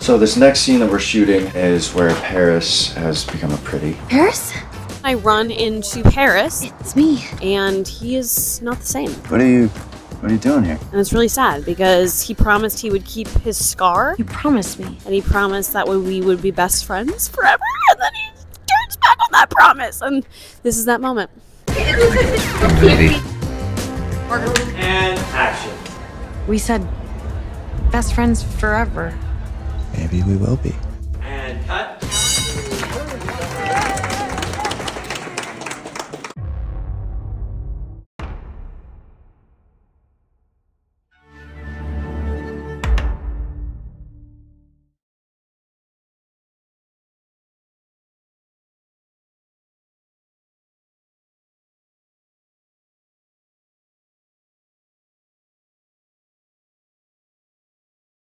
So this next scene that we're shooting is where Paris has become a pretty. Paris? I run into Paris, It's me. and he is not the same. What are you doing here? And it's really sad because he promised he would keep his scar, You promised me. and he promised that we would be best friends forever, and then he turns back on that promise, and this is that moment. Maybe. And action. We said best friends forever. Maybe we will be.